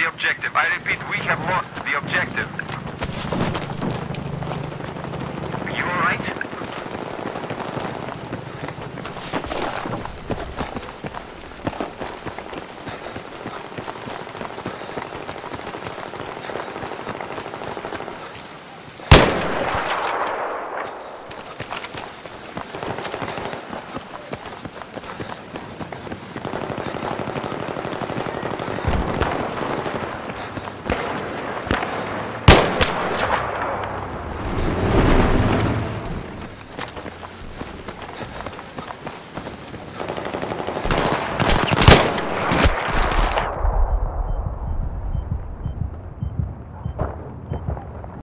the objective. I repeat, we have lost the objective. Are you alright?